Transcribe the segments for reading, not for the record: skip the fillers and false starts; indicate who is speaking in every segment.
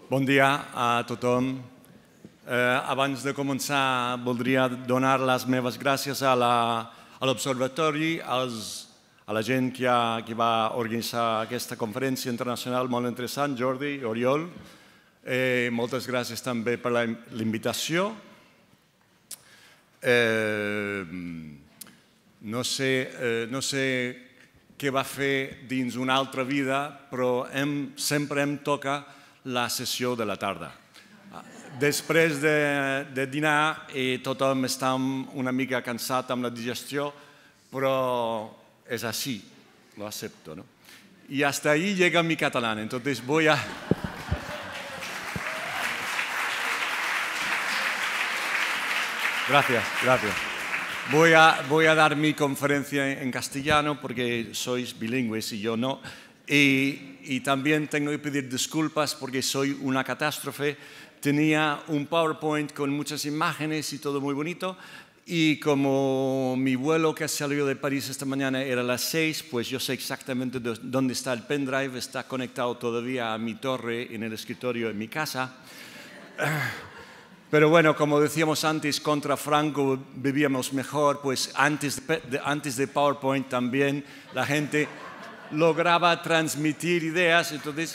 Speaker 1: Bon dia a tothom. Abans de començar, voldria donar les meves gràcies a l'Observatori, a la gent que va organitzar aquesta conferència internacional molt interessant, Jordi, Oriol. Moltes gràcies també per la invitació. No sé què va fer dins una altra vida, però sempre em toca la sessió de la tarda. Després de dinar tothom està una mica cansat amb la digestió, però es así, lo acepto, ¿no? Y hasta ahí llega mi catalán, entonces voy a... Gracias. Voy a dar mi conferencia en castellano porque sois bilingües y yo no. Y también tengo que pedir disculpas porque soy una catástrofe. Tenía un PowerPoint con muchas imágenes y todo muy bonito. Y como mi vuelo que salió de París esta mañana era a las 6, pues yo sé exactamente dónde está el pendrive. Está conectado todavía a mi torre en el escritorio en mi casa. Pero bueno, como decíamos antes, contra Franco vivíamos mejor, pues antes de PowerPoint también la gente lograba transmitir ideas, entonces...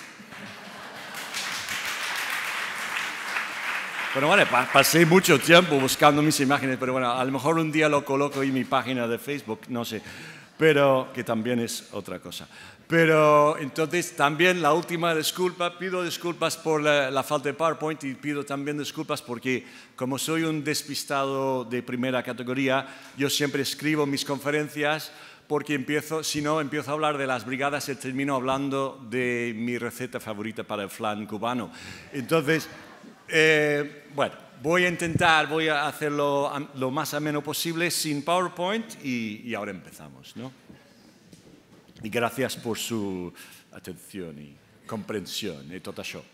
Speaker 1: Pero bueno, pasé mucho tiempo buscando mis imágenes, pero bueno, a lo mejor un día lo coloco en mi página de Facebook, no sé, pero que también es otra cosa. Pero entonces también la última disculpa, pido disculpas por la falta de PowerPoint y pido también disculpas porque como soy un despistado de primera categoría, yo siempre escribo mis conferencias porque si no empiezo a hablar de las brigadas y termino hablando de mi receta favorita para el flan cubano. Entonces, bueno, voy a hacerlo lo más ameno posible sin PowerPoint y ahora empezamos, ¿no? Y gracias por su atención y comprensión y todo eso.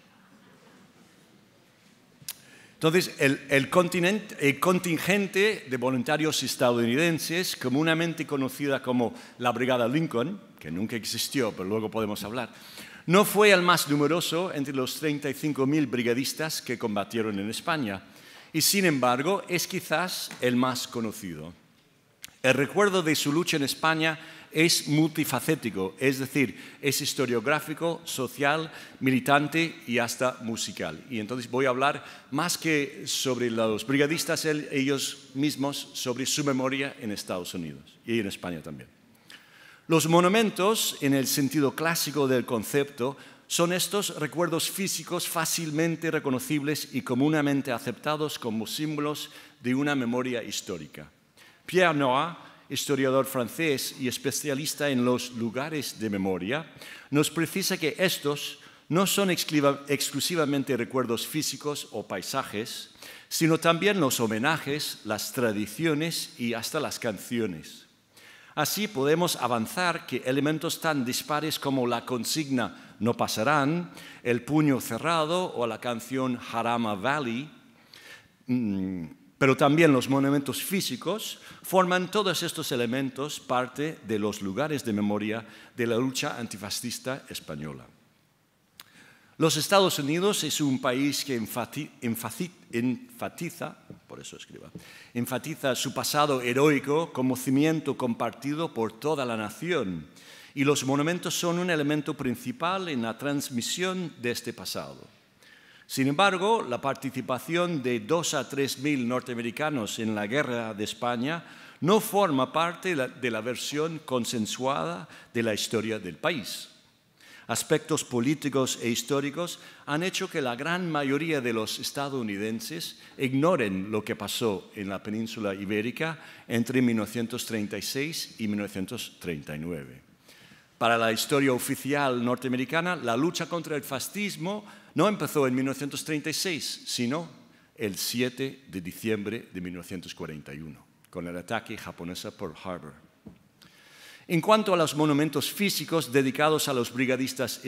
Speaker 1: Entonces, el contingente de voluntarios estadounidenses, comúnmente conocida como la Brigada Lincoln, que nunca existió, pero luego podemos hablar, no fue el más numeroso entre los 35.000 brigadistas que combatieron en España, y sin embargo es quizás el más conocido. El recuerdo de su lucha en España es multifacético, es decir, es historiográfico, social, militante y hasta musical. Y entonces voy a hablar más que sobre los brigadistas ellos mismos, sobre su memoria en Estados Unidos y en España también. Los monumentos, en el sentido clásico del concepto, son estos recuerdos físicos fácilmente reconocibles y comúnmente aceptados como símbolos de una memoria histórica. Pierre Nora, historiador francés y especialista en los lugares de memoria, nos precisa que estos no son exclusivamente recuerdos físicos o paisajes, sino también los homenajes, las tradiciones y hasta las canciones. Así podemos avanzar que elementos tan dispares como la consigna "no pasarán", el puño cerrado o la canción Jarama Valley, pero también los monumentos físicos, forman todos estos elementos parte de los lugares de memoria de la lucha antifascista española. Los Estados Unidos es un país que enfatiza su pasado heroico como cimiento compartido por toda la nación, y los monumentos son un elemento principal en la transmisión de este pasado. Sin embargo, la participación de 2.000 a 3.000 norteamericanos en la Guerra de España no forma parte de la versión consensuada de la historia del país. Aspectos políticos e históricos han hecho que la gran mayoría de los estadounidenses ignoren lo que pasó en la península ibérica entre 1936 y 1939. Para la historia oficial norteamericana, la lucha contra el fascismo no empezó en 1936, sino el 7 de diciembre de 1941, con el ataque japonés a Pearl Harbor. En cuanto a los monumentos físicos dedicados a los brigadistas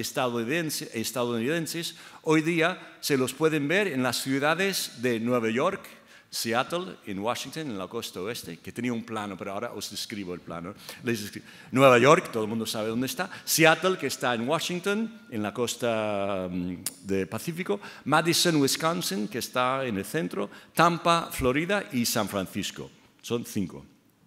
Speaker 1: estadounidenses, hoy día se los pueden ver en las ciudades de Nueva York, Seattle, en Washington, en la costa oeste, que tenía un plano, pero ahora os describo el plano. Nueva York, todo el mundo sabe dónde está. Seattle, que está en Washington, en la costa del Pacífico. Madison, Wisconsin, que está en el centro. Tampa, Florida y San Francisco. Son 5.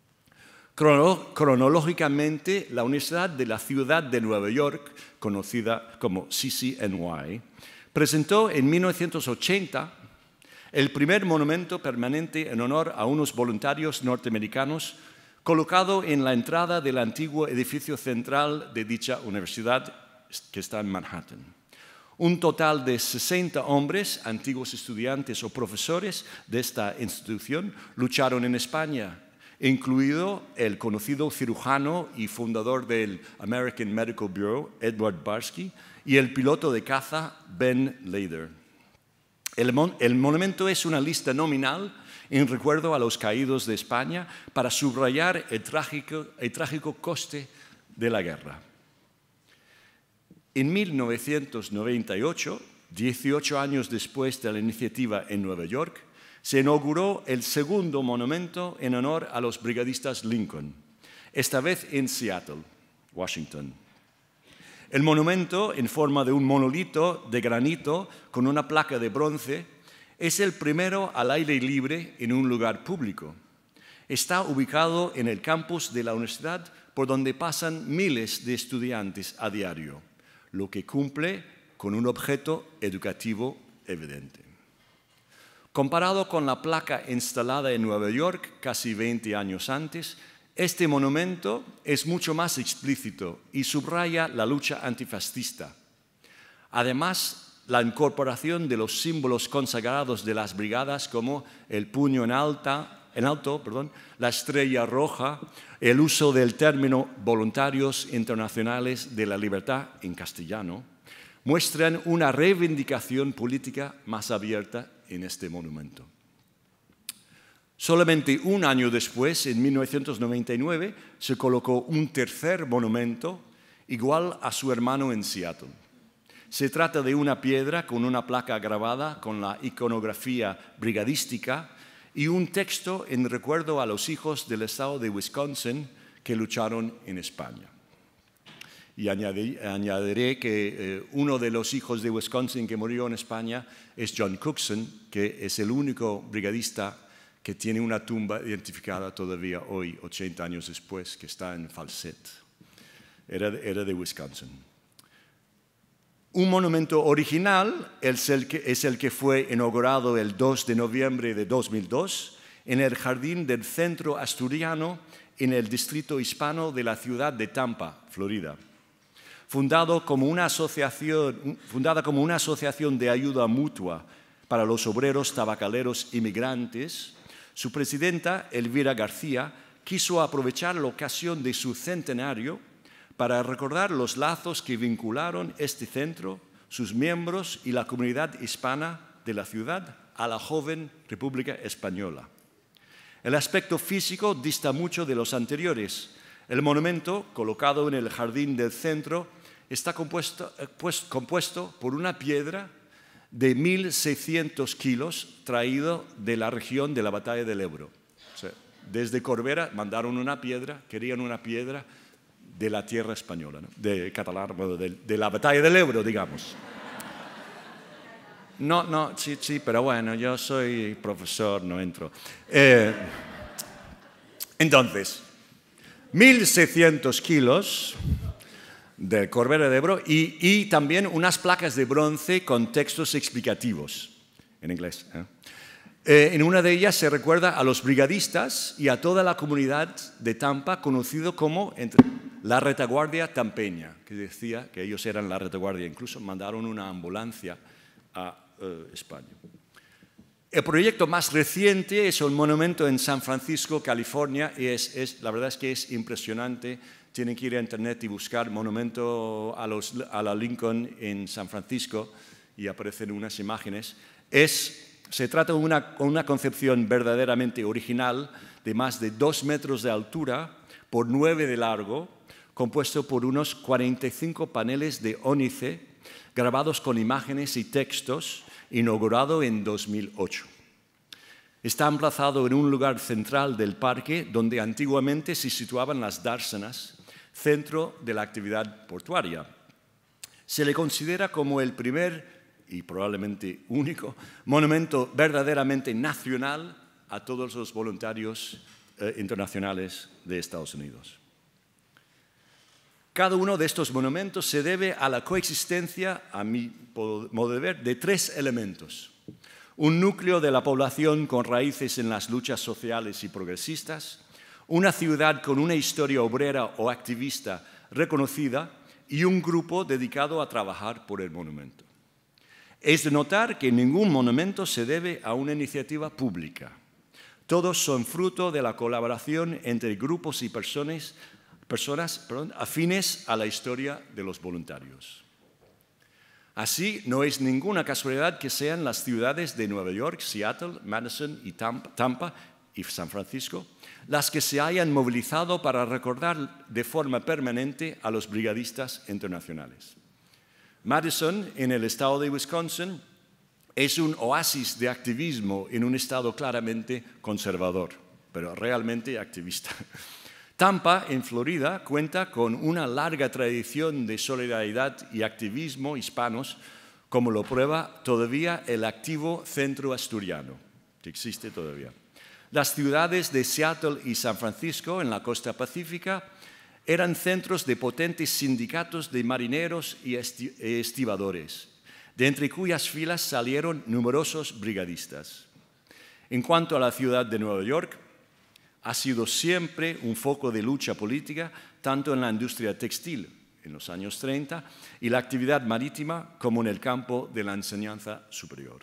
Speaker 1: Cronológicamente, la Universidad de la Ciudad de Nueva York, conocida como CCNY, presentó en 1980 el primer monumento permanente en honor a unos voluntarios norteamericanos colocado en la entrada del antiguo edificio central de dicha universidad, que está en Manhattan. Un total de 60 hombres, antiguos estudiantes o profesores de esta institución, lucharon en España, incluido el conocido cirujano y fundador del American Medical Bureau, Edward Barsky, y el piloto de caza, Ben Lader. El monumento es una lista nominal en recuerdo a los caídos de España para subrayar el trágico coste de la guerra. En 1998, 18 años después de la iniciativa en Nueva York, se inauguró el segundo monumento en honor a los brigadistas Lincoln, esta vez en Seattle, Washington. El monumento, en forma de un monolito de granito con una placa de bronce, es el primero al aire libre en un lugar público. Está ubicado en el campus de la universidad por donde pasan miles de estudiantes a diario, lo que cumple con un objeto educativo evidente. Comparado con la placa instalada en Nueva York casi 20 años antes, este monumento es mucho más explícito y subraya la lucha antifascista. Además, la incorporación de los símbolos consagrados de las brigadas como el puño en alto, la estrella roja, el uso del término Voluntarios Internacionales de la Libertad en castellano, muestran una reivindicación política más abierta en este monumento. Solamente un año después, en 1999, se colocó un tercer monumento igual a su hermano en Seattle. Se trata de una piedra con una placa grabada con la iconografía brigadística y un texto en recuerdo a los hijos del estado de Wisconsin que lucharon en España. Y añadiré que uno de los hijos de Wisconsin que murió en España es John Cookson, que es el único brigadista que tiene una tumba identificada todavía hoy, 80 años después, que está en Falset. Era de Wisconsin. Un monumento original es el que fue inaugurado el 2 de noviembre de 2002 en el jardín del Centro Asturiano en el distrito hispano de la ciudad de Tampa, Florida. Fundada como una asociación de ayuda mutua para los obreros tabacaleros inmigrantes, su presidenta, Elvira García, quiso aprovechar la ocasión de su centenario para recordar los lazos que vincularon este centro, sus miembros y la comunidad hispana de la ciudad a la joven República Española. El aspecto físico dista mucho de los anteriores. El monumento, colocado en el jardín del centro, está compuesto por una piedra de 1.600 kilos traído de la región de la Batalla del Ebro. O sea, desde Corbera mandaron una piedra, querían una piedra de la tierra española, ¿no? De catalán, bueno, de la Batalla del Ebro, digamos. Sí, pero bueno, yo soy profesor, no entro. Entonces, 1.600 kilos del Corbera de Ebro y también unas placas de bronce con textos explicativos en inglés. En una de ellas se recuerda a los brigadistas y a toda la comunidad de Tampa, conocido como la retaguardia tampeña, que decía que ellos eran la retaguardia. Incluso mandaron una ambulancia a España. El proyecto más reciente es un monumento en San Francisco, California, y la verdad es que es impresionante. Tienen que ir a internet y buscar monumento a la Lincoln en San Francisco y aparecen unas imágenes. Se trata de una concepción verdaderamente original de más de 2 metros de altura por 9 de largo, compuesto por unos 45 paneles de ónice grabados con imágenes y textos, inaugurado en 2008. Está emplazado en un lugar central del parque donde antiguamente se situaban las dársenas, centro de la actividad portuaria. Se le considera como el primer y probablemente único monumento verdaderamente nacional a todos los voluntarios internacionales de Estados Unidos. Cada uno de estos monumentos se debe a la coexistencia, a mi modo de ver, de tres elementos. Un núcleo de la población con raíces en las luchas sociales y progresistas, una ciudad con una historia obrera o activista reconocida y un grupo dedicado a trabajar por el monumento. Es de notar que ningún monumento se debe a una iniciativa pública. Todos son fruto de la colaboración entre grupos y personas afines a la historia de los voluntarios. Así, no es ninguna casualidad que sean las ciudades de Nueva York, Seattle, Madison y Tampa y San Francisco las que se hayan movilizado para recordar de forma permanente a los brigadistas internacionales. Madison, en el estado de Wisconsin, es un oasis de activismo en un estado claramente conservador, pero realmente activista. Tampa, en Florida, cuenta con una larga tradición de solidaridad y activismo hispanos, como lo prueba todavía el activo Centro Asturiano, que existe todavía. Las ciudades de Seattle y San Francisco, en la costa pacífica, eran centros de potentes sindicatos de marineros y estibadores, de entre cuyas filas salieron numerosos brigadistas. En cuanto a la ciudad de Nueva York, ha sido siempre un foco de lucha política, tanto en la industria textil, en los años 30, y la actividad marítima, como en el campo de la enseñanza superior.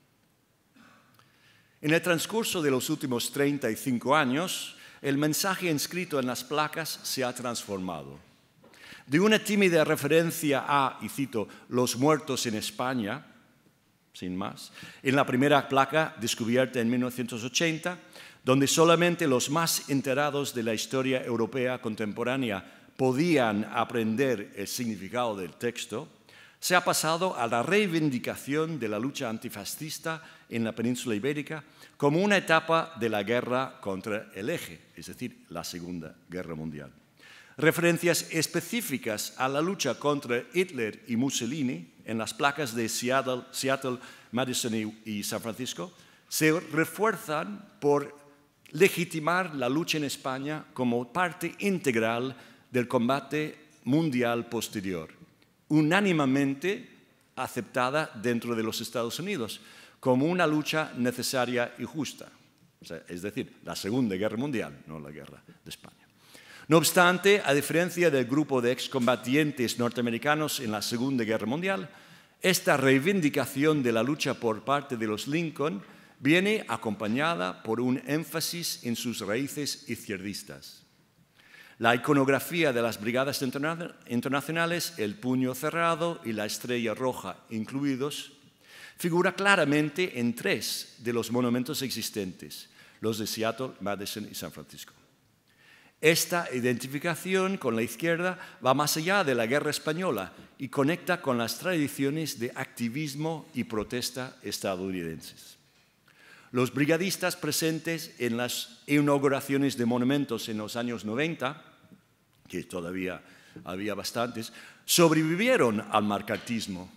Speaker 1: En el transcurso de los últimos 35 años, el mensaje inscrito en las placas se ha transformado. De una tímida referencia a, y cito, los muertos en España, sin más, en la primera placa descubierta en 1980, donde solamente los más enterados de la historia europea contemporánea podían aprender el significado del texto, se ha pasado a la reivindicación de la lucha antifascista en la península ibérica como una etapa de la guerra contra el eje, es decir, la Segunda Guerra Mundial. Referencias específicas a la lucha contra Hitler y Mussolini en las placas de Seattle, Madison y San Francisco se refuerzan por legitimar la lucha en España como parte integral del combate mundial posterior, unánimemente aceptada dentro de los Estados Unidos como una lucha necesaria y justa, es decir, la Segunda Guerra Mundial, no la Guerra de España. No obstante, a diferencia del grupo de excombatientes norteamericanos en la Segunda Guerra Mundial, esta reivindicación de la lucha por parte de los Lincoln viene acompañada por un énfasis en sus raíces izquierdistas. La iconografía de las brigadas internacionales, el puño cerrado y la estrella roja incluidos, figura claramente en tres de los monumentos existentes, los de Seattle, Madison y San Francisco. Esta identificación con la izquierda va más allá de la guerra española y conecta con las tradiciones de activismo y protesta estadounidenses. Los brigadistas presentes en las inauguraciones de monumentos en los años 90, que todavía había bastantes, sobrevivieron al macartismo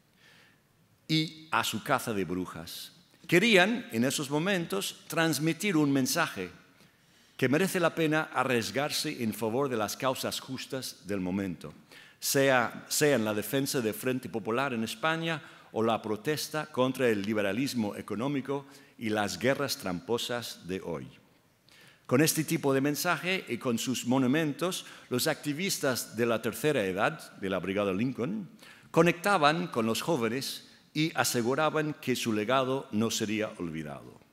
Speaker 1: y a su caza de brujas. Querían, en esos momentos, transmitir un mensaje que merece la pena arriesgarse en favor de las causas justas del momento, sea en la defensa del Frente Popular en España o la protesta contra el liberalismo económico y las guerras tramposas de hoy. Con este tipo de mensaje y con sus monumentos, los activistas de la tercera edad de la Brigada Lincoln conectaban con los jóvenes y aseguraban que su legado no sería olvidado.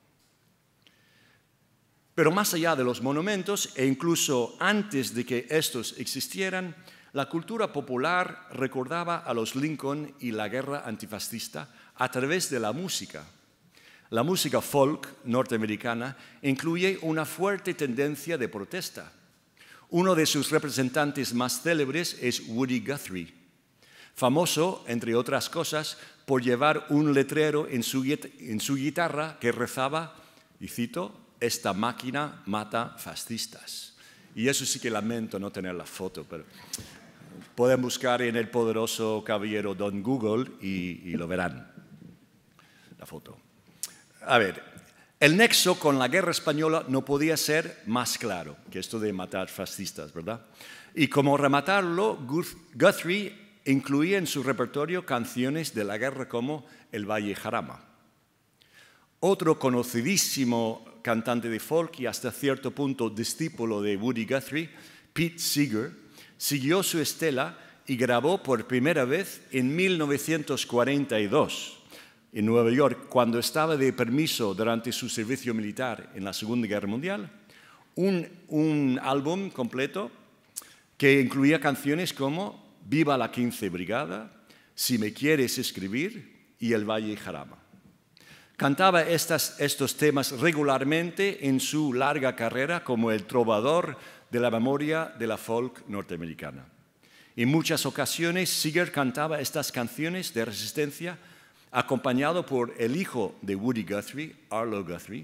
Speaker 1: Pero más allá de los monumentos, e incluso antes de que estos existieran, la cultura popular recordaba a los Lincoln y la guerra antifascista a través de la música. La música folk norteamericana incluye una fuerte tendencia de protesta. Uno de sus representantes más célebres es Woody Guthrie, famoso, entre otras cosas, por llevar un letrero en su guitarra que rezaba y cito, esta máquina mata fascistas. Y eso sí que lamento no tener la foto, pero pueden buscar en el poderoso caballero Don Google y lo verán, la foto. A ver, el nexo con la guerra española no podía ser más claro que esto de matar fascistas, ¿verdad? Y como rematarlo, Guthrie incluía en su repertorio canciones de la guerra como El Valle Jarama. Otro conocidísimo cantante de folk y hasta cierto punto discípulo de Woody Guthrie, Pete Seeger, siguió su estela y grabó por primera vez en 1942 en Nueva York, cuando estaba de permiso durante su servicio militar en la Segunda Guerra Mundial, un álbum completo que incluía canciones como Viva la 15 Brigada, Si me quieres escribir y El Valle Jarama. Cantaba estos temas regularmente en su larga carrera como el trovador de la memoria de la folk norteamericana. En muchas ocasiones, Seeger cantaba estas canciones de resistencia acompañado por el hijo de Woody Guthrie, Arlo Guthrie,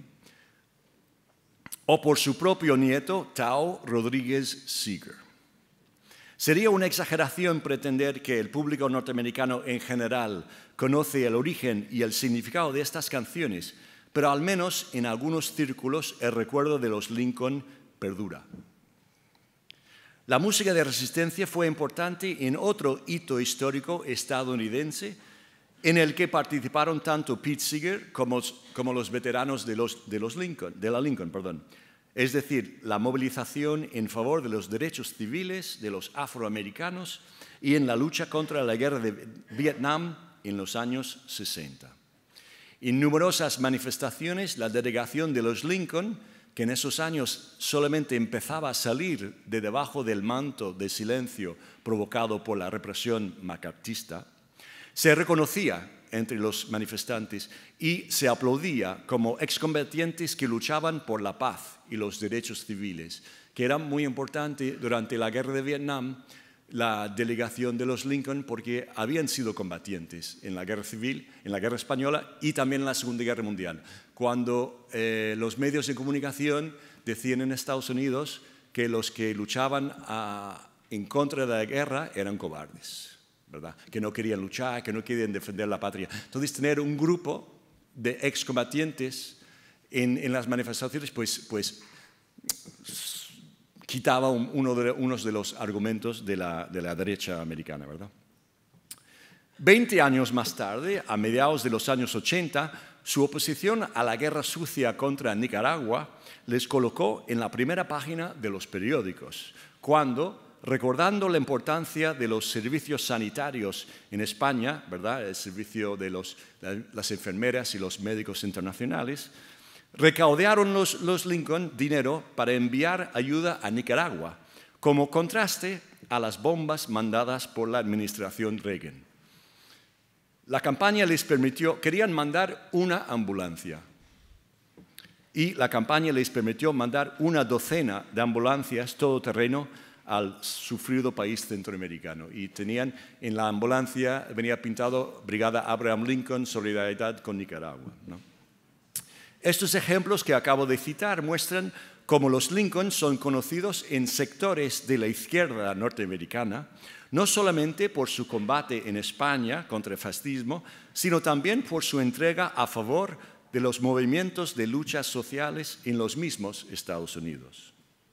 Speaker 1: o por su propio nieto, Tao Rodríguez Seeger. Sería una exageración pretender que el público norteamericano en general conoce el origen y el significado de estas canciones, pero al menos en algunos círculos el recuerdo de los Lincoln perdura. La música de resistencia fue importante en otro hito histórico estadounidense en el que participaron tanto Pete Seeger como los veteranos de la Lincoln. Es decir, la movilización en favor de los derechos civiles de los afroamericanos y en la lucha contra la guerra de Vietnam en los años 60. En numerosas manifestaciones, la delegación de los Lincoln, que en esos años solamente empezaba a salir de debajo del manto de silencio provocado por la represión macartista, se reconocía entre los manifestantes y se aplaudía como excombatientes que luchaban por la paz y los derechos civiles, que era muy importante durante la guerra de Vietnam, la delegación de los Lincoln, porque habían sido combatientes en la guerra civil, en la guerra española y también en la Segunda Guerra Mundial, cuando los medios de comunicación decían en Estados Unidos que los que luchaban en contra de la guerra eran cobardes, ¿verdad? Que no querían luchar, que no querían defender la patria. Entonces, tener un grupo de excombatientes en las manifestaciones, pues quitaba unos de los argumentos de la derecha americana, ¿verdad? 20 años más tarde, a mediados de los años 80, su oposición a la guerra sucia contra Nicaragua les colocó en la primera página de los periódicos, cuando, recordando la importancia de los servicios sanitarios en España, ¿verdad? El servicio de las enfermeras y los médicos internacionales, recaudaron los Lincoln dinero para enviar ayuda a Nicaragua, como contraste a las bombas mandadas por la administración Reagan. La campaña les permitió, querían mandar una ambulancia, y la campaña les permitió mandar una docena de ambulancias todoterreno al sufrido país centroamericano. Y tenían en la ambulancia, venía pintado Brigada Abraham Lincoln, Solidaridad con Nicaragua, ¿no? Estos ejemplos que acabo de citar muestran cómo los Lincoln son conocidos en sectores de la izquierda norteamericana, no solamente por su combate en España contra el fascismo, sino también por su entrega a favor de los movimientos de luchas sociales en los mismos Estados Unidos.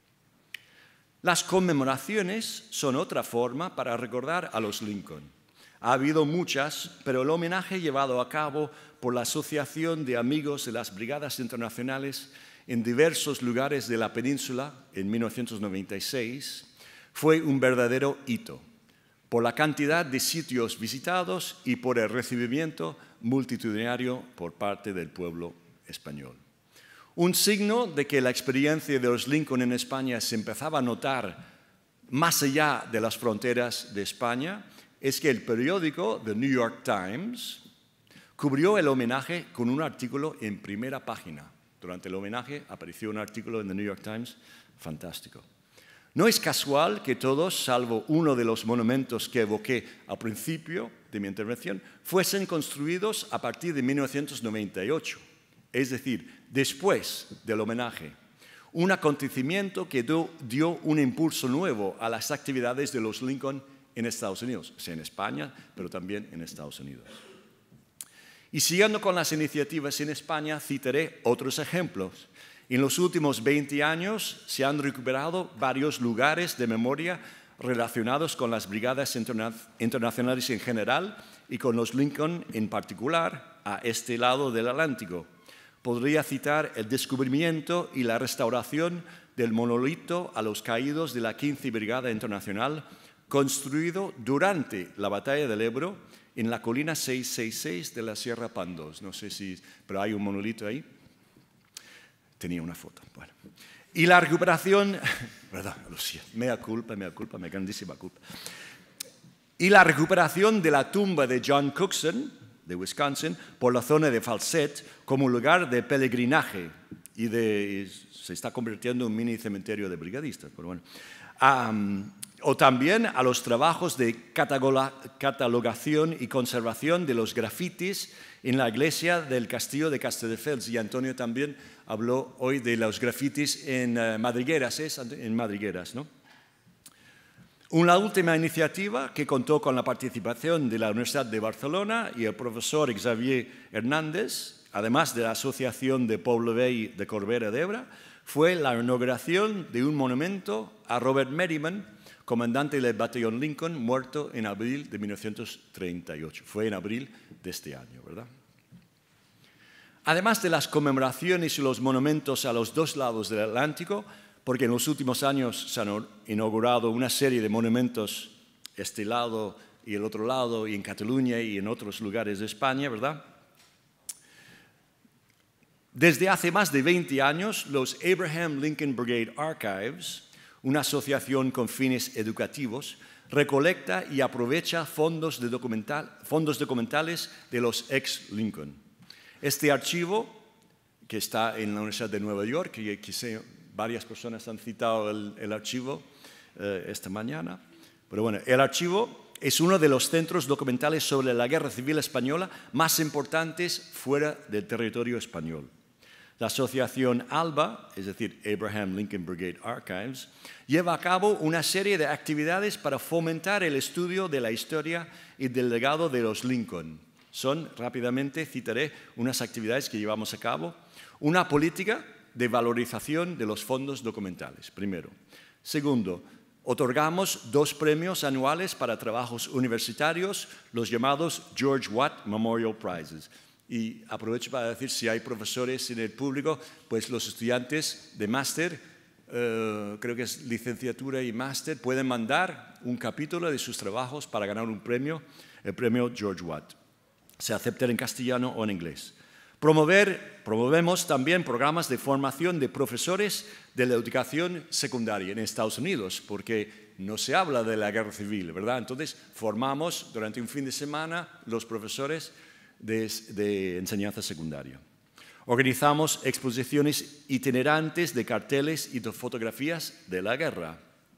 Speaker 1: Las conmemoraciones son otra forma para recordar a los Lincoln. Ha habido muchas, pero el homenaje llevado a cabo por la Asociación de Amigos de las Brigadas Internacionales en diversos lugares de la península en 1996 fue un verdadero hito, por la cantidad de sitios visitados y por el recibimiento multitudinario por parte del pueblo español. Un signo de que la experiencia de los Lincoln en España se empezaba a notar más allá de las fronteras de España es que el periódico The New York Times cubrió el homenaje con un artículo en primera página. Durante el homenaje apareció un artículo en The New York Times fantástico. No es casual que todos, salvo uno de los monumentos que evoqué al principio de mi intervención, fuesen construidos a partir de 1998. es decir, después del homenaje. Un acontecimiento que dio un impulso nuevo a las actividades de los Lincoln en Estados Unidos, o sea, en España, pero también en Estados Unidos. Y siguiendo con las iniciativas en España, citaré otros ejemplos. En los últimos 20 años se han recuperado varios lugares de memoria relacionados con las brigadas internacionales en general y con los Lincoln en particular, a este lado del Atlántico. Podría citar el descubrimiento y la restauración del monolito a los caídos de la 15ª Brigada Internacional, construido durante la Batalla del Ebro en la colina 666 de la Sierra Pandós. No sé si, pero hay un monolito ahí. Tenía una foto. Bueno. Y la recuperación, perdón, lo siento, mea culpa, mi grandísima culpa. Y la recuperación de la tumba de John Cookson, de Wisconsin, por la zona de Falset, como lugar de peregrinaje y se está convirtiendo en un mini cementerio de brigadistas. Pero bueno. O también a los trabajos de catalogación y conservación de los grafitis en la iglesia del castillo de Castelldefels. Y Antonio también habló hoy de los grafitis en Madrigueras, en Madrigueras, ¿no? Una última iniciativa que contó con la participación de la Universidad de Barcelona y el profesor Xavier Hernández, además de la Asociación de Poble Vell de Corbera d'Ebre, fue la inauguración de un monumento a Robert Merriman, comandante del batallón Lincoln, muerto en abril de 1938. Fue en abril de este año, ¿verdad? Además de las conmemoraciones y los monumentos a los dos lados del Atlántico, porque en los últimos años se han inaugurado una serie de monumentos, este lado y el otro lado, y en Cataluña y en otros lugares de España, ¿verdad? Desde hace más de 20 años, los Abraham Lincoln Brigade Archives, una asociación con fines educativos, recolecta y aprovecha fondos documentales de los ex-Lincoln. Este archivo, que está en la Universidad de Nueva York, que varias personas han citado el archivo esta mañana, pero bueno, el archivo es uno de los centros documentales sobre la Guerra Civil Española más importantes fuera del territorio español. La asociación ALBA, es decir, Abraham Lincoln Brigade Archives, lleva a cabo una serie de actividades para fomentar el estudio de la historia y del legado de los Lincoln. Rápidamente citaré unas actividades que llevamos a cabo. Una política de valorización de los fondos documentales, primero. Segundo, otorgamos 2 premios anuales para trabajos universitarios, los llamados George Watt Memorial Prizes. Y aprovecho para decir, si hay profesores en el público, pues los estudiantes de máster, creo que es licenciatura y máster, pueden mandar un capítulo de sus trabajos para ganar un premio, el premio George Watt. Se acepta en castellano o en inglés. Promovemos también programas de formación de profesores de la educación secundaria en Estados Unidos, porque no se habla de la guerra civil, ¿verdad? Entonces, formamos durante un fin de semana los profesores de enseñanza secundaria. Organizamos exposiciones itinerantes de carteles y de fotografías de la guerra.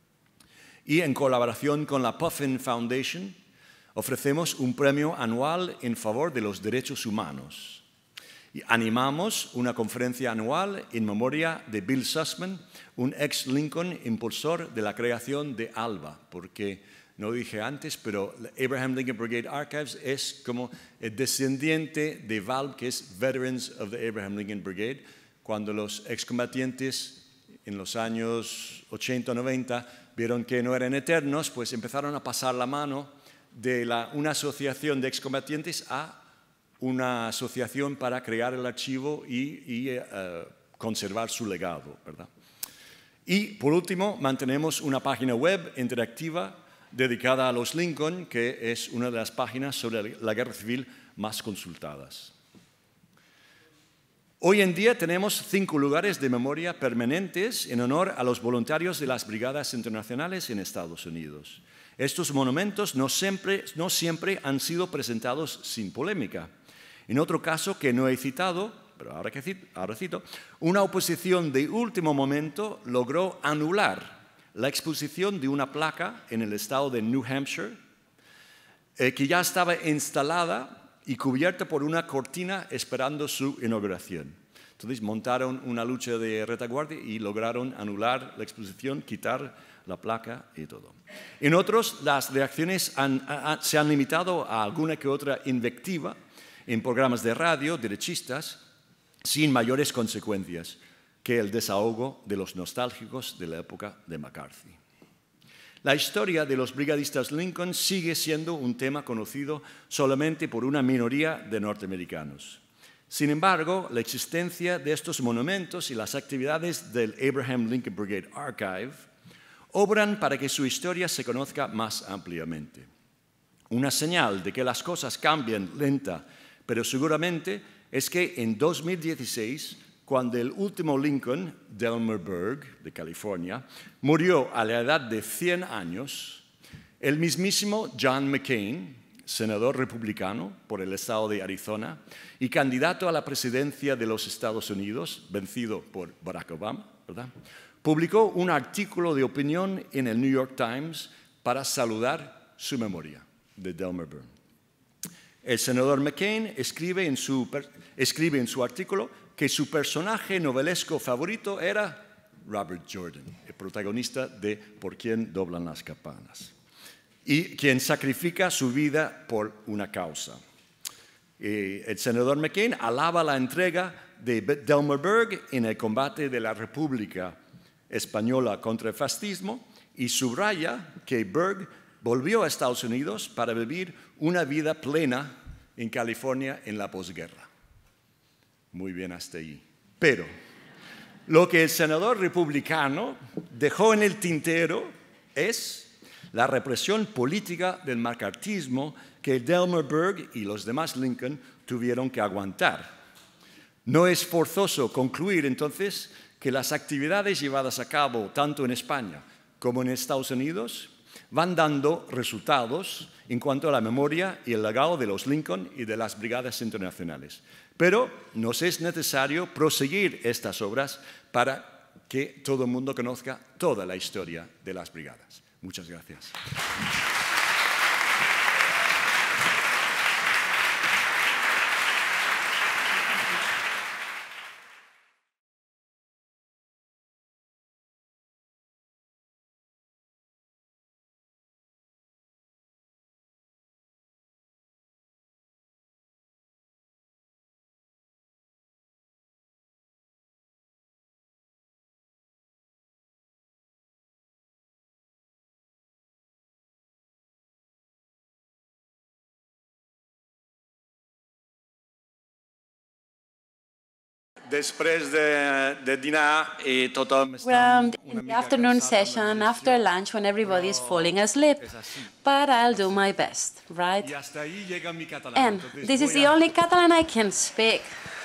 Speaker 1: Y en colaboración con la Puffin Foundation, ofrecemos un premio anual en favor de los derechos humanos. Y animamos una conferencia anual en memoria de Bill Sussman, un ex-Lincoln impulsor de la creación de ALBA, porque no lo dije antes, pero Abraham Lincoln Brigade Archives es como el descendiente de VALB, que es Veterans of the Abraham Lincoln Brigade, cuando los excombatientes en los años 80 o 90 vieron que no eran eternos, pues empezaron a pasar la mano de una asociación de excombatientes a una asociación para crear el archivo y conservar su legado, ¿verdad? Y por último, mantenemos una página web interactiva dedicada a los Lincoln, que es una de las páginas sobre la guerra civil más consultadas. Hoy en día tenemos 5 lugares de memoria permanentes en honor a los voluntarios de las brigadas internacionales en Estados Unidos. Estos monumentos no siempre han sido presentados sin polémica. En otro caso que no he citado, pero ahora cito, una oposición de último momento logró anular la exposición de una placa en el estado de New Hampshire, que ya estaba instalada y cubierta por una cortina esperando su inauguración. Entonces montaron una lucha de retaguardia y lograron anular la exposición, quitar la placa y todo. En otros, las reacciones se han limitado a alguna que otra invectiva en programas de radio derechistas sin mayores consecuencias que el desahogo de los nostálgicos de la época de McCarthy. La historia de los brigadistas Lincoln sigue siendo un tema conocido solamente por una minoría de norteamericanos. Sin embargo, la existencia de estos monumentos y las actividades del Abraham Lincoln Brigade Archive obran para que su historia se conozca más ampliamente. Una señal de que las cosas cambian lenta, pero seguramente, es que en 2016, cuando el último Lincoln, Delmer Berg, de California, murió a la edad de 100 años, el mismísimo John McCain, senador republicano por el estado de Arizona y candidato a la presidencia de los Estados Unidos, vencido por Barack Obama, ¿verdad?, publicó un artículo de opinión en el New York Times para saludar su memoria de Delmer Berg. El senador McCain escribe en su artículo que su personaje novelesco favorito era Robert Jordan, el protagonista de Por quién doblan las campanas, y quien sacrifica su vida por una causa. El senador McCain alaba la entrega de Delmer Berg en el combate de la República Española contra el fascismo y subraya que Berg volvió a Estados Unidos para vivir una vida plena en California en la posguerra. Muy bien hasta ahí. Pero lo que el senador republicano dejó en el tintero es la represión política del macartismo que Delmer Berg y los demás Lincoln tuvieron que aguantar. No es forzoso concluir entonces que las actividades llevadas a cabo tanto en España como en Estados Unidos van dando resultados en cuanto a la memoria y el legado de los Lincoln y de las brigadas internacionales. Pero nos es necesario proseguir estas obras para que todo el mundo conozca toda la historia de las brigadas. Muchas gracias. Després de dinar, tothom està
Speaker 2: In the afternoon session, after lunch, when everybody is falling asleep, but I'll do my best, right? And this is the only Catalan I can speak.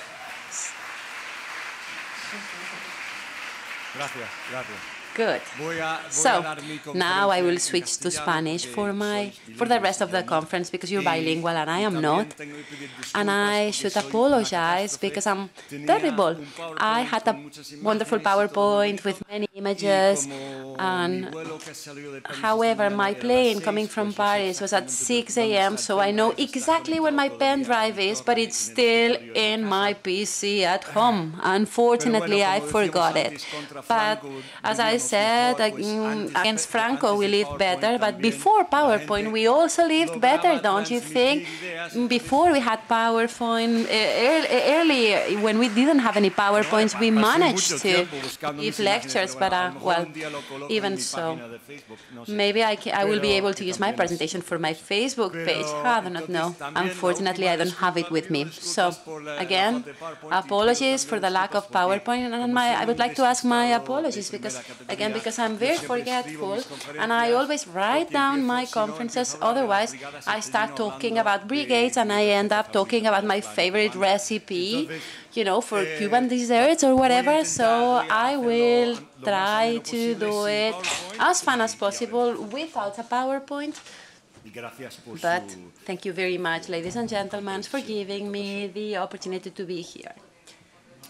Speaker 2: Good. So now I will switch to Spanish for the rest of the conference because you're bilingual and I am not. And I should apologize because I'm terrible. I had a wonderful PowerPoint with many images, and however, my plane coming from Paris was at 6 a.m., so I know exactly where my pen drive is, but it's still in my PC at home. Unfortunately, I forgot it. But as I said, against Franco we lived better, but before PowerPoint we also lived better, don't you think? Before we had PowerPoint, early when we didn't have any PowerPoints, we managed to give lectures, but well, even so, maybe I will be able to use my presentation for my Facebook page. I do not know. Unfortunately, I don't have it with me. So again, apologies for the lack of PowerPoint, and I would like to ask my apologies because I'm very forgetful and I always write down my conferences. Otherwise, I start talking about brigades and I end up talking about my favorite recipe, you know, for Cuban desserts or whatever. So I will try to do it as fun as possible without a PowerPoint. But thank you very much, ladies and gentlemen, for giving me the opportunity to be here.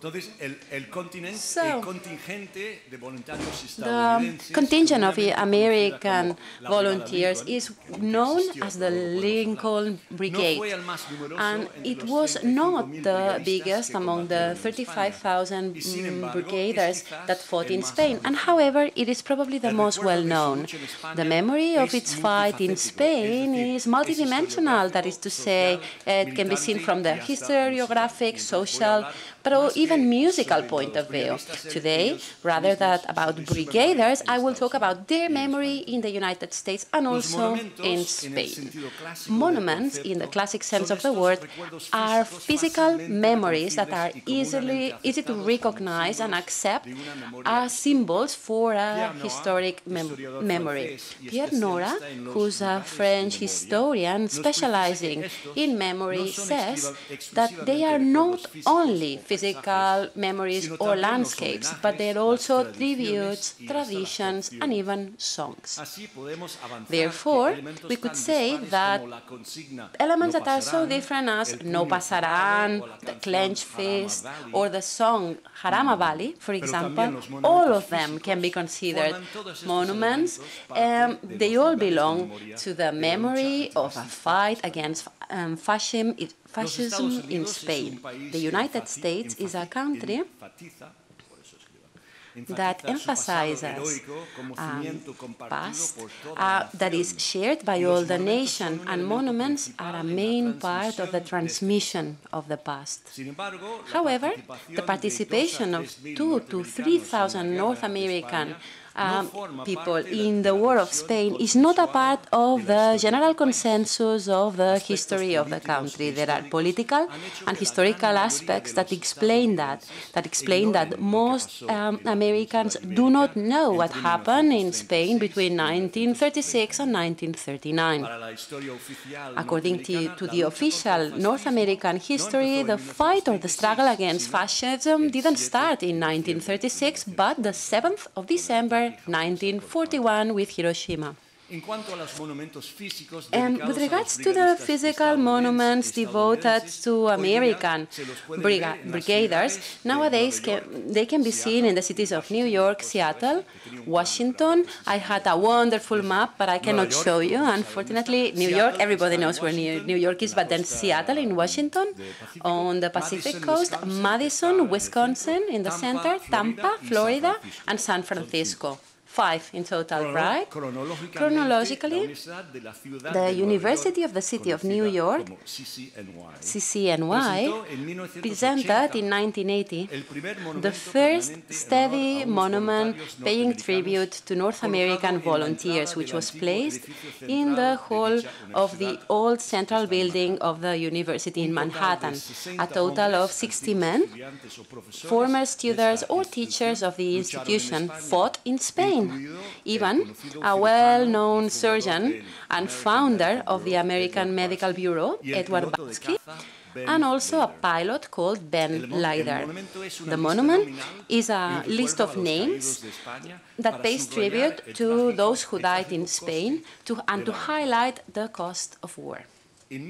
Speaker 2: The contingent of American volunteers is known as the Lincoln Brigade, and it was not the biggest among the 35,000 brigaders that fought in Spain, and however, it is probably the most well-known. The memory of its fight in Spain is multidimensional, that is to say, it can be seen from the historiographic, social, but even musical point of view. Today, rather than about brigaders, I will talk about their memory in the United States and also in Spain. Monuments, in the classic sense of the word, are physical memories that are easy to recognize and accept as symbols for a historic memory. Pierre Nora, who's a French historian specializing in memory, says that they are not only physical memories or landscapes, but they're also tributes, traditions, and even songs. Therefore, we could say that elements that are so different as No Pasarán, the clenched fist, or the song Jarama Valley, for example, all of them can be considered monuments. They all belong to the memory of a fight against fascism in Spain. The United States is a country that emphasizes past that is shared by all the nation, and monuments are a main part of the transmission of the past. However, the participation of 2,000 to 3,000 North American people in the War of Spain is not a part of the general consensus of the history of the country. There are political and historical aspects that explain that most Americans do not know what happened in Spain between 1936 and 1939. According to the official North American history, the fight or the struggle against fascism didn't start in 1936, but the 7th of December 1941 with Hiroshima. And with regards to the physical monuments devoted to American brigaders, nowadays they can be seen in the cities of New York, Seattle, Washington. I had a wonderful map, but I cannot show you. Unfortunately, New York, everybody knows where New York is, but then Seattle in Washington, on the Pacific coast, Madison, Wisconsin in the center, Tampa, Florida, and San Francisco. 5 in total, right? Chronologically, the University of the City of New York, CCNY, presented in 1980 the first steady monument paying tribute to North American volunteers, which was placed in the hall of the old central building of the university in Manhattan. A total of 60 men, former students or teachers of the institution, fought in Spain. Even a well-known surgeon and founder of the American Medical Bureau, Edward Batsky, and also a pilot called Ben Leider. The monument is a list of names that pays tribute to those who died in Spain and to highlight the cost of war. In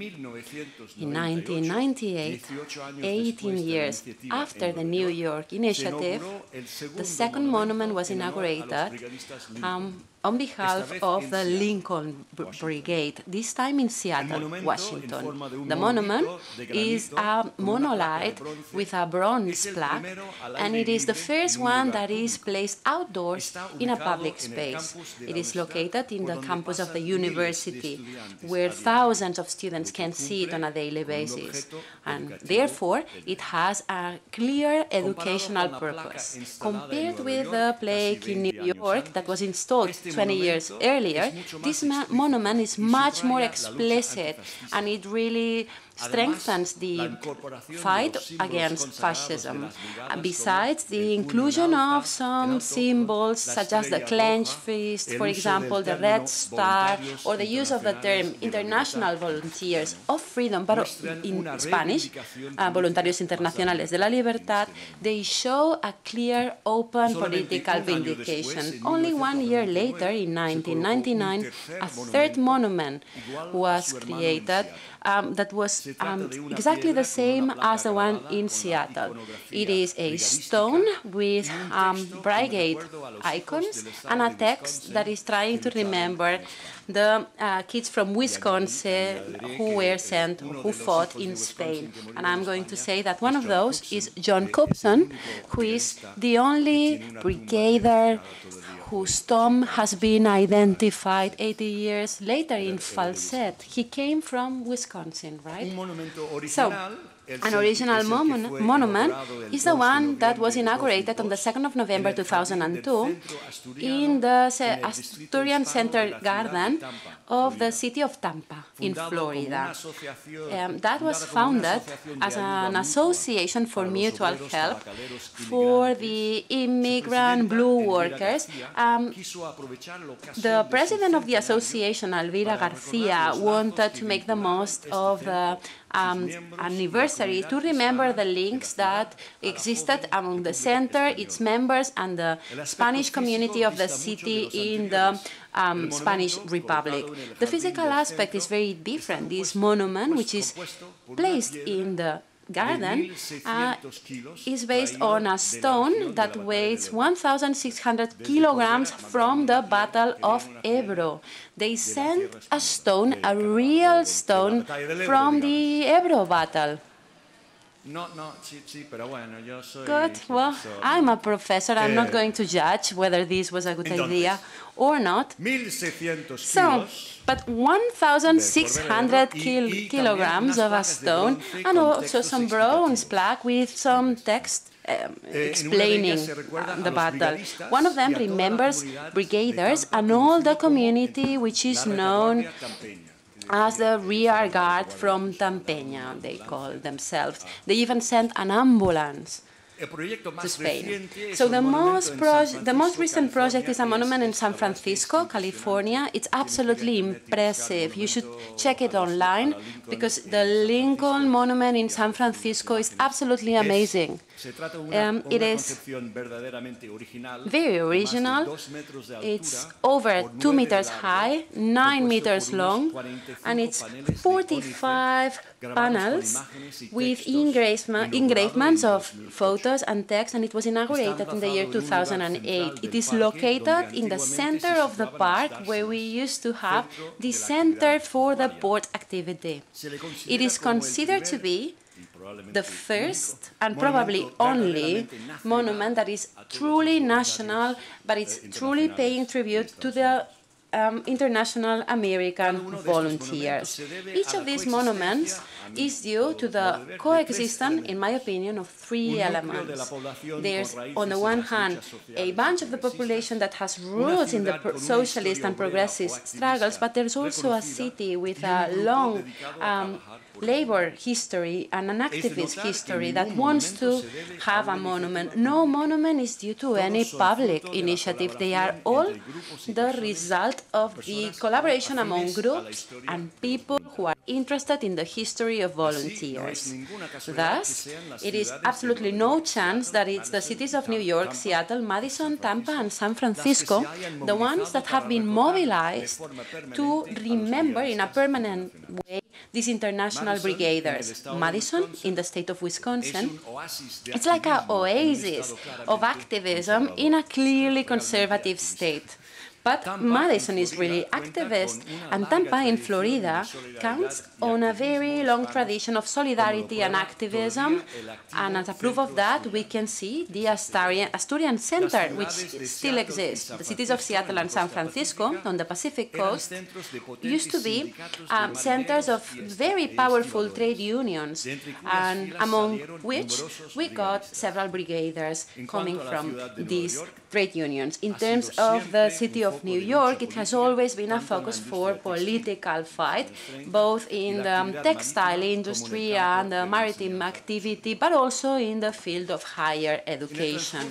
Speaker 2: 1998, 18 years after the New York initiative, the second monument was inaugurated on behalf of the Lincoln Brigade, this time in Seattle, Washington. The monument is a monolith with a bronze plaque, and it is the first one that is placed outdoors in a public space. It is located in the campus of the university, where thousands of students can see it on a daily basis. And therefore, it has a clear educational purpose. Compared with the plaque in New York that was installed 20 years earlier, this monument is much more explicit, and it really strengthens the fight against fascism. Besides the inclusion of some symbols such as the clenched fist, for example, the red star, or the use of the term International Volunteers of Freedom, but in Spanish, Voluntarios Internacionales de la Libertad, they show a clear, open political vindication. Only 1 year later, in 1999, a third monument was created that was exactly the same as the one in Seattle. It is a stone with brigade icons and a text that is trying to remember the kids from Wisconsin who were sent, who fought in Spain. And I'm going to say that one of those is John Cookson, who is the only brigadier whose tomb has been identified 80 years later in Falset. He came from Wisconsin, right? So, an original monument is the one that was inaugurated on the 2nd of November 2002 in the Asturian Center Garden of the city of Tampa in Florida. That was founded as an association for mutual help for the immigrant blue workers. The president of the association, Elvira Garcia, wanted to make the most of the anniversary to remember the links that existed among the center, its members, and the Spanish community of the city in the Spanish Republic. The physical aspect is very different. This monument, which is placed in the garden, is based on a stone that weighs 1,600 kilograms from the Battle of Ebro. They sent a stone, a real stone, from the Ebro battle. Good. Well, I'm a professor. I'm not going to judge whether this was a good idea or not. So, but 1,600 kilograms of a stone and also some bronze plaque with some text explaining the battle. One of them remembers brigaders and all the community which is known as the rear guard from Tampeña, they call themselves. They even sent an ambulance to Spain. So the most recent project is a monument in San Francisco, California. It's absolutely impressive. You should check it online because the Lincoln Monument in San Francisco is absolutely amazing. It is very original. It's over 2 meters high, 9 meters long, and it's 45 panels with engravements of photos and text, and it was inaugurated in the year 2008. It is located in the center of the park where we used to have the Center for the Port Activity. It is considered to be the first and probably only monument that is truly national, but it's truly paying tribute to the international American volunteers. Each of these monuments is due to the coexistence, in my opinion, of three elements. There's, on the one hand, a bunch of the population that has roots in the socialist and progressist struggles, but there's also a city with a long labor history and an activist history that wants to have a monument. No monument is due to any public initiative. They are all the result of the collaboration among groups and people who are interested in the history of volunteers. Thus, it is absolutely no chance that it's the cities of New York, Seattle, Madison, Tampa, and San Francisco, the ones that have been mobilized to remember in a permanent way these international brigaders. Madison, in the state of Wisconsin, it's like an oasis of activism in a clearly conservative state. But Madison is really activist, and Tampa in Florida counts on a very long tradition of solidarity and activism, and as a proof of that, we can see the Asturian Center, which still exists. The cities of Seattle and San Francisco on the Pacific coast used to be centers of very powerful trade unions, and among which we got several brigaders coming from these trade unions. In terms of the city of New York, it has always been a focus for political fight, both in the textile industry and the maritime activity, but also in the field of higher education.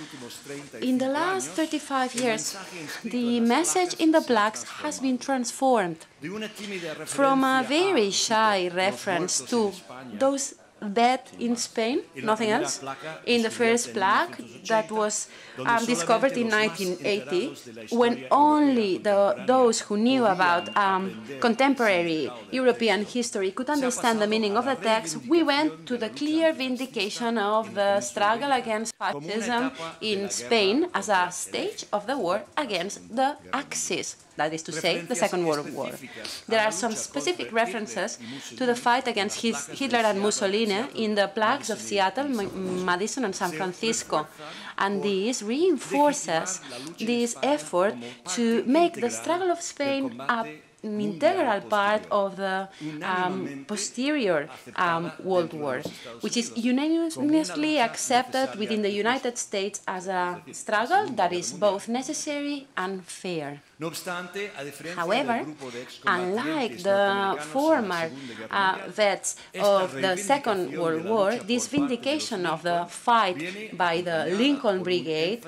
Speaker 2: In the last 35 years, the message in the plaques has been transformed from a very shy reference to those that in Spain, nothing else. In the first plaque that was discovered in 1980, when only those who knew about contemporary European history could understand the meaning of the text, we went to the clear vindication of the struggle against fascism in Spain as a stage of the war against the Axis. That is to say, the Second World War. There are some specific references to the fight against Hitler and Mussolini in the plaques of Seattle, Madison, and San Francisco. And this reinforces this effort to make the struggle of Spain an integral part of the posterior World War, which is unanimously accepted within the United States as a struggle that is both necessary and fair. However, unlike the former vets of the Second World War, this vindication of the fight by the Lincoln Brigade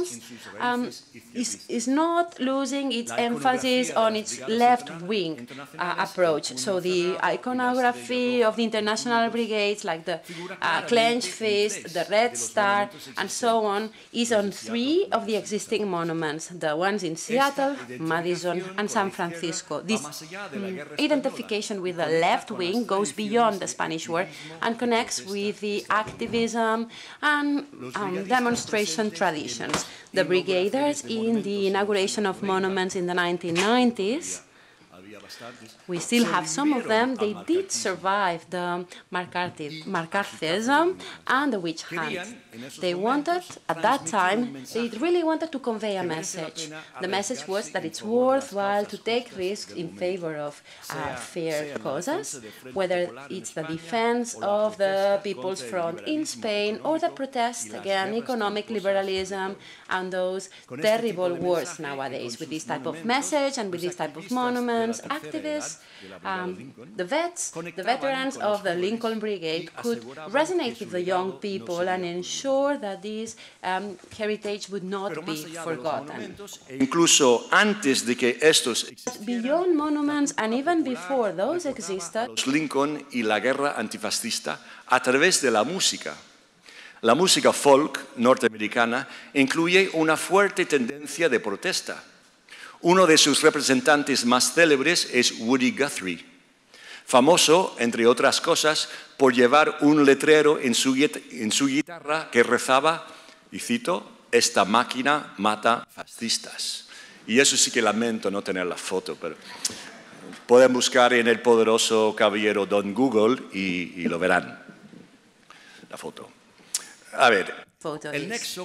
Speaker 2: is not losing its emphasis on its left-wing approach. So the iconography of the international brigades, like the clenched fist, the Red Star, and so on, is on 3 of the existing monuments, the ones in Seattle, Madison, and San Francisco. This identification with the left wing goes beyond the Spanish War and connects with the activism and demonstration traditions. The brigaders in the inauguration of monuments in the 1990s, we still have some of them. They did survive the McCarthyism and the witch hunt. They wanted, at that time, they really wanted to convey a message. The message was that it's worthwhile to take risks in favor of fair causes, whether it's the defense of the People's Front in Spain or the protest against economic liberalism and those terrible wars nowadays. With this type of message and with this type of monuments, activists, the veterans of the Lincoln Brigade could resonate with the young people and ensure that this heritage would not be forgotten.
Speaker 1: Incluso antes de que estos
Speaker 2: beyond monuments and even before those existed,
Speaker 1: Lincoln y la guerra antifascista a través de la música. La música folk norteamericana incluye una fuerte tendencia de protesta. Uno de sus representantes más célebres es Woody Guthrie, famoso, entre otras cosas, por llevar un letrero en su guitarra que rezaba, y cito, "Esta máquina mata fascistas". Y eso sí que lamento no tener la foto, pero pueden buscar en el poderoso caballero Don Google y lo verán, la foto. A ver.
Speaker 3: So the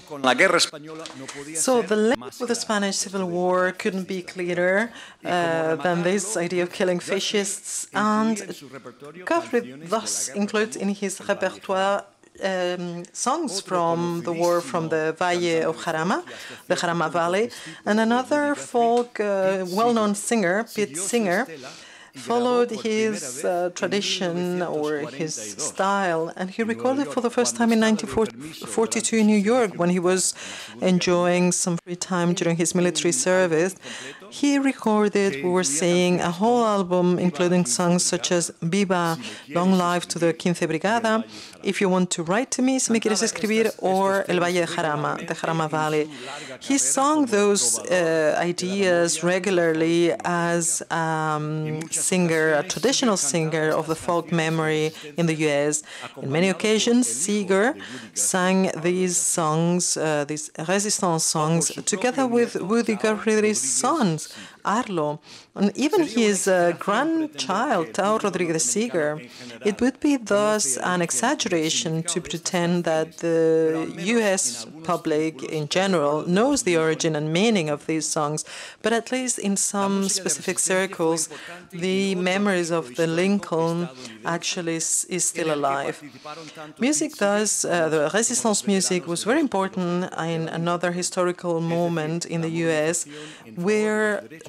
Speaker 3: link with the Spanish Civil War couldn't be clearer than this idea of killing fascists, and Guthrie thus includes in his repertoire songs from the war from the Valle of Jarama, the Jarama Valley, and another folk well-known singer, Pete Singer, followed his tradition or his style, and he recorded for the first time in 1942 in New York when he was enjoying some free time during his military service. He recorded, we were saying, a whole album including songs such as Viva, Long Life to the 15 Brigada, If You Want to Write to Me, Si Me Quieres Escribir, or El Valle de Jarama, the Jarama Valley. He sang those ideas regularly as singer, a traditional singer of the folk memory in the US. In many occasions, Seeger sang these songs, these resistance songs, together with Woody Guthrie's sons, Arlo, and even his grandchild, Tao Rodriguez Seeger. It would be thus an exaggeration to pretend that the US public in general knows the origin and meaning of these songs, but at least in some specific circles, the memories of the Lincoln actually is still alive. Music thus, the resistance music was very important in another historical moment in the US, where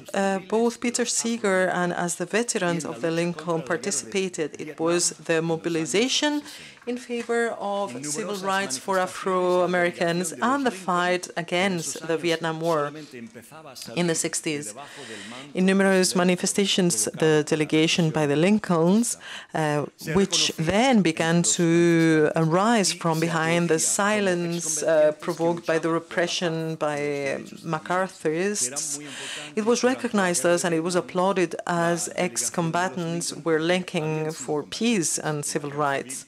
Speaker 3: both Peter Seeger and as the veterans of the Lincoln participated. It was the mobilization in favor of civil rights for Afro-Americans and the fight against the Vietnam War in the 60s. In numerous manifestations, the delegation by the Lincolns, which then began to rise from behind the silence provoked by the repression by McCarthyists, it was recognized as and it was applauded as ex-combatants were linking for peace and civil rights.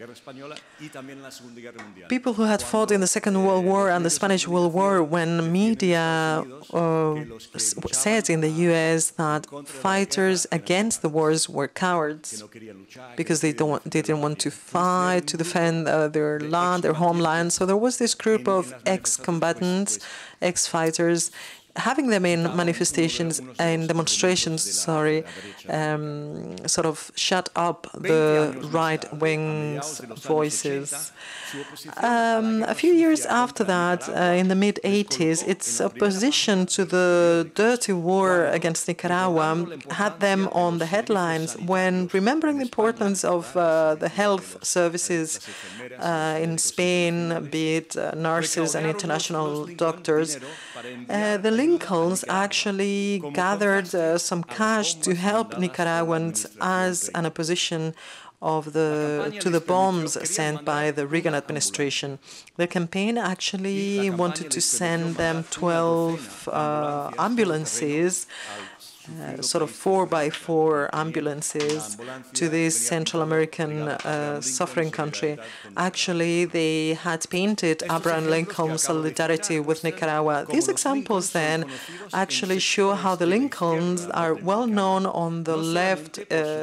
Speaker 3: People who had fought in the Second World War and the Spanish World War, when media said in the US that fighters against the wars were cowards because they didn't want to fight to defend their land, their homeland. So there was this group of ex-combatants, ex-fighters, having them in manifestations and demonstrations, sort of shut up the right-wing's voices. A few years after that, in the mid-80s, its opposition to the dirty war against Nicaragua had them on the headlines when, remembering the importance of the health services in Spain, be it nurses and international doctors, the Lincolns actually gathered some cash to help Nicaraguans as an opposition to the bombs sent by the Reagan administration. The campaign actually wanted to send them 12 ambulances, sort of 4x4 ambulances to this Central American suffering country. Actually, they had painted Abraham Lincoln's solidarity with Nicaragua. These examples then actually show how the Lincolns are well known on the left's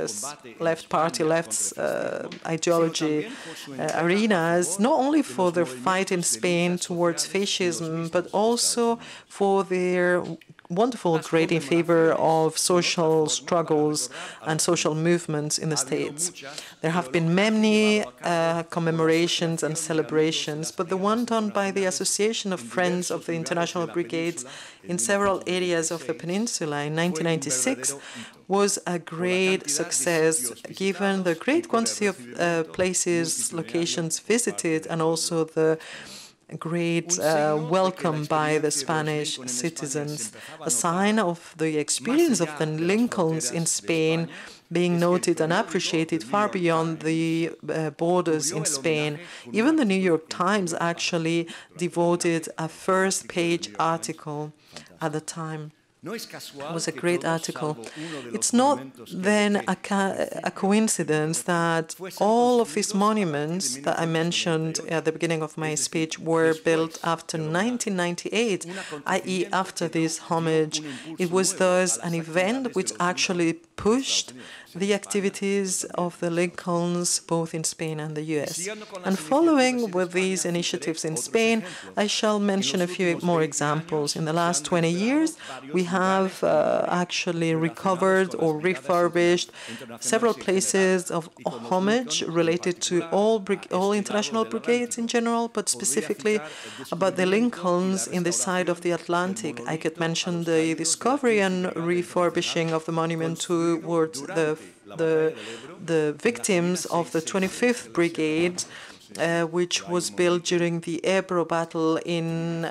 Speaker 3: ideology arenas, not only for their fight in Spain towards fascism, but also for their wonderful great in favor of social struggles and social movements in the States. There have been many commemorations and celebrations, but the one done by the Association of Friends of the International Brigades in several areas of the peninsula in 1996 was a great success, given the great quantity of places, locations visited, and also the great welcome by the Spanish citizens, a sign of the experience of the Lincolns in Spain being noted and appreciated far beyond the borders in Spain. Even the New York Times actually devoted a first-page article at the time. It was a great article. It's not then a coincidence that all of these monuments that I mentioned at the beginning of my speech were built after 1998, i.e. after this homage. It was thus an event which actually pushed the activities of the Lincolns both in Spain and the US. And following with these initiatives in Spain, I shall mention a few more examples. In the last 20 years, we have actually recovered or refurbished several places of homage related to all international brigades in general, but specifically about the Lincolns in the side of the Atlantic. I could mention the discovery and refurbishing of the monument towards the victims of the 25th Brigade, which was built during the Ebro battle in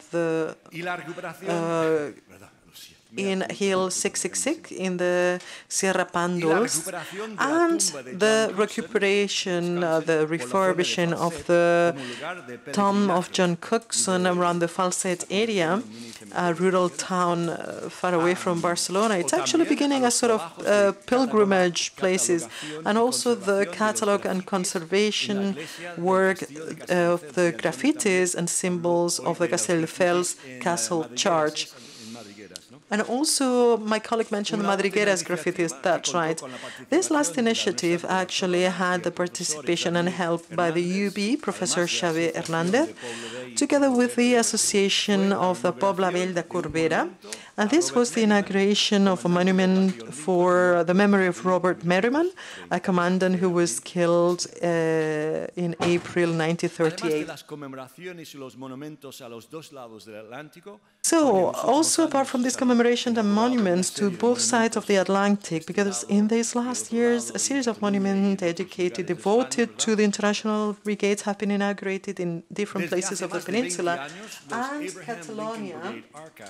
Speaker 3: Hill 666 in the Sierra Panduls, and the recuperation, the refurbishing of the tomb of John Cookson around the Falset area, a rural town far away from Barcelona. It's actually beginning as sort of pilgrimage places, and also the catalogue and conservation work of the graffitis and symbols of the Castelldefels Castle Church. And also, my colleague mentioned the Madrigueras graffitis. That's right. This last initiative actually had the participation and help by the UB, Professor Xavier Hernández, together with the Association of the Pobla Vell de Corbera. And this was the inauguration of a monument for the memory of Robert Merriman, a commandant who was killed in April 1938. So, also apart from these commemorations commemorations and monuments to both sides of the Atlantic, because in these last years, a series of monuments dedicated, devoted to the international brigades have been inaugurated in different places of the peninsula, and Catalonia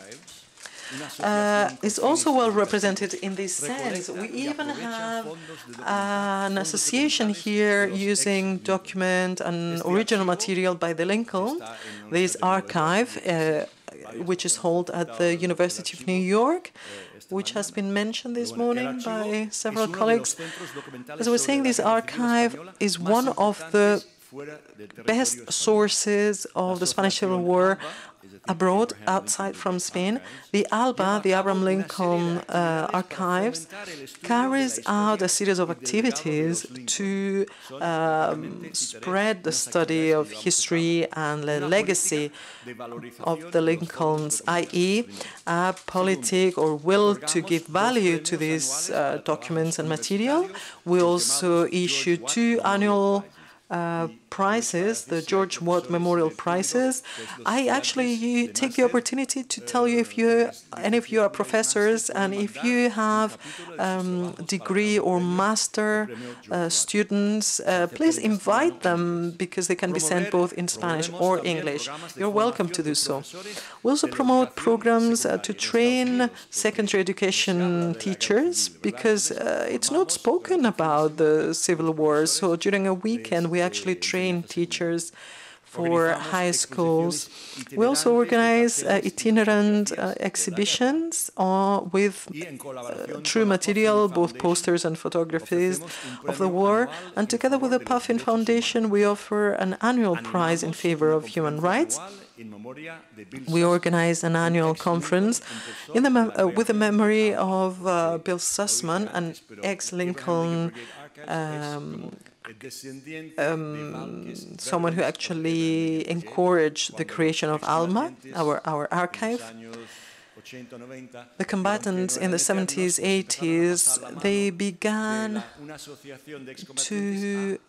Speaker 3: is also well represented in this sense. We even have an association here using document and original material by the Lincoln, this archive, which is held at the University of New York, which has been mentioned this morning by several colleagues. As I was saying, this archive is one of the best sources of the Spanish Civil War abroad, outside from Spain. The ALBA, the Abraham Lincoln Archives, carries out a series of activities to spread the study of history and the legacy of the Lincolns, i.e. a politic or will to give value to these documents and material. We also issue 2 annual prizes, the George Watt Memorial Prizes. I actually take the opportunity to tell you, if any of you are professors and if you have degree or master students, please invite them, because they can be sent both in Spanish or English. You're welcome to do so. We also promote programs to train secondary education teachers, because it's not spoken about the Civil War. So during a weekend, we actually train teachers for high schools. We also organize itinerant exhibitions with true material, both posters and photographies of the war. And together with the Puffin Foundation, we offer an annual prize in favor of human rights. We organize an annual conference with the memory of Bill Sussman, an ex-Lincoln someone who actually encouraged the creation of ALMA, our archive. The combatants in the 70s, 80s, they began to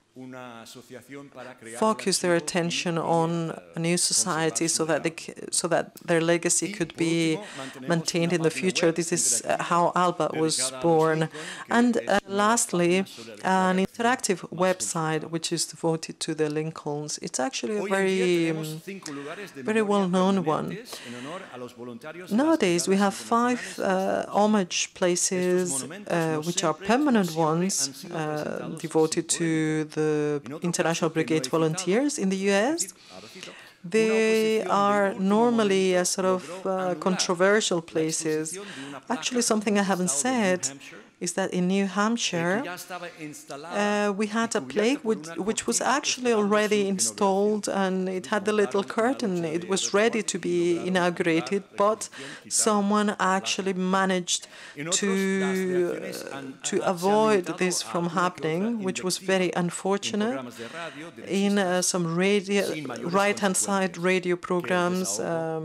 Speaker 3: focus their attention on a new society so that their legacy could be maintained in the future. This is how ALBA was born. And lastly, an interactive website which is devoted to the Lincolns. It's actually a very well-known one. Nowadays, we have 5 homage places which are permanent ones devoted to the International Brigade volunteers in the US. They are normally a sort of controversial places. Actually, something I haven't said is that in New Hampshire, we had a plaque which was actually already installed, and it had the little curtain. It was ready to be inaugurated, but someone actually managed to avoid this from happening, which was very unfortunate. In some right-hand side radio programs,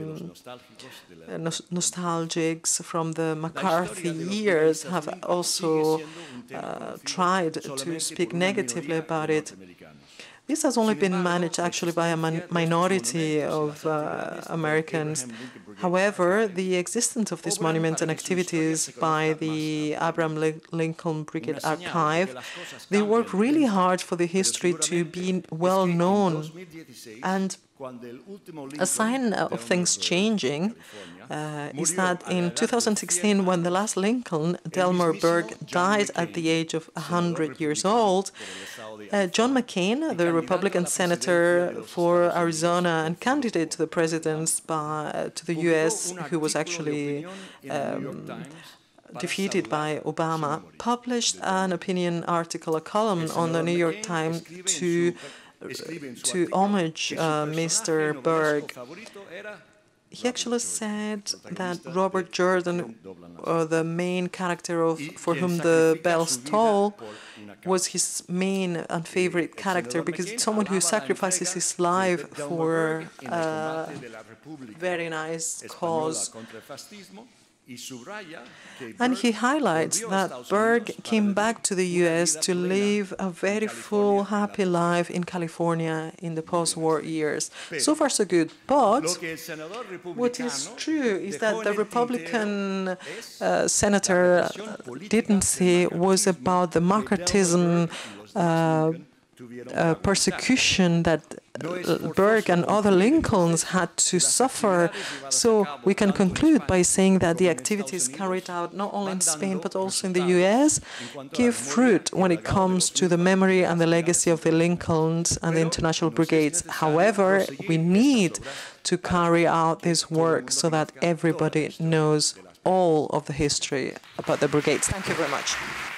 Speaker 3: nostalgics from the McCarthy years have also tried to speak negatively about it. This has only been managed actually by a minority of Americans. However, the existence of this monument and activities by the Abraham Lincoln Brigade Archive, they work really hard for the history to be well known. And a sign of things changing is that in 2016, when the last Lincoln, Delmer Berg, died at the age of 100 years old, John McCain, the Republican senator for Arizona and candidate to the presidency to the U.S., who was actually defeated by Obama, published an opinion article, a column on the New York Times to homage Mr. Berg. He actually said that Robert Jordan, the main character for whom the bells toll, was his main and favorite character, because it's someone who sacrifices his life for a very nice cause. And he highlights that Berg came back to the US to live a very full, happy life in California in the post-war years. So far, so good. But what is true is that the Republican senator didn't say was about the McCarthyism persecution that Berg and other Lincolns had to suffer. So we can conclude by saying that the activities carried out not only in Spain but also in the US give fruit when it comes to the memory and the legacy of the Lincolns and the international brigades. However, we need to carry out this work so that everybody knows all of the history about the brigades. Thank you very much.